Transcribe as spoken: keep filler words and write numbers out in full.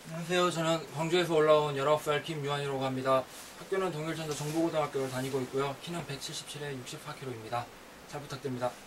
안녕하세요. 저는 광주에서 올라온 열아홉 살 김유한이라고 합니다. 학교는 동일천자 정보고등학교를 다니고 있고요. 키는 백칠십칠에 육십사 킬로그램입니다. 잘 부탁드립니다.